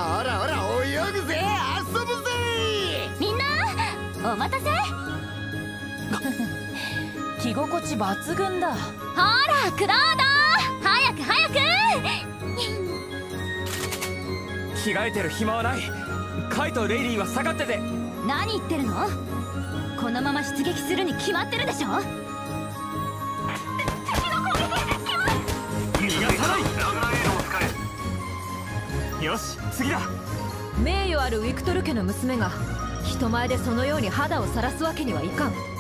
ほらほら泳ぐぜ、遊ぶぜ。 みんなお待たせ。 着心地抜群だ。 ほらクロード、早く早く。 着替えてる暇はない。カイとレイリーは下がってて。 何言ってるの。このまま出撃するに決まってるでしょ。 逃がさない。よし次だ。 名誉あるウィクトル家の娘が人前でそのように肌を晒すわけにはいかん。